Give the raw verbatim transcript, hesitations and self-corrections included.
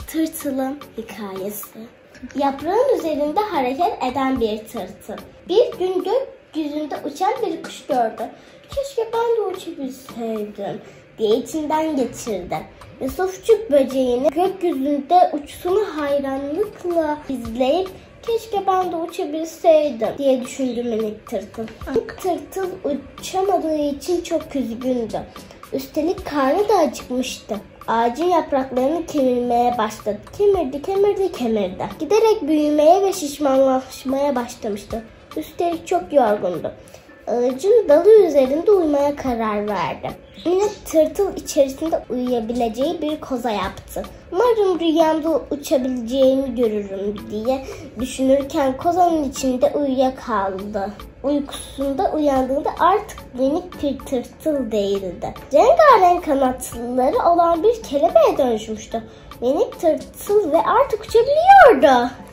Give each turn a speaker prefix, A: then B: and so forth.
A: Tırtılın hikayesi. Yaprağın üzerinde hareket eden bir tırtıl. Bir gün gökyüzünde uçan bir kuş gördü. Keşke ben de uçabilseydim diye içinden geçirdi. Yusufçuk böceğini gökyüzünde uçuşunu hayranlıkla izleyip keşke ben de uçabilseydim diye düşündü minik tırtıl. Minik tırtıl uçamadığı için çok üzgündü. Üstelik karnı da acıkmıştı. Ağacın yapraklarını kemirmeye başladı. Kemirdi, kemirdi, kemirdi. Giderek büyümeye ve şişmanlaşmaya başlamıştı. Üstelik çok yorgundu. Ağacın dalı üzerinde uyumaya karar verdi. Minik tırtıl içerisinde uyuyabileceği bir koza yaptı. Umarım rüyamda uçabileceğimi görürüm diye düşünürken kozanın içinde uyuyakaldı. Uykusunda uyandığında artık minik bir tırtıl değildi. Rengarenk kanatları olan bir kelebeğe dönüşmüştü. Minik tırtıl ve artık uçabiliyordu.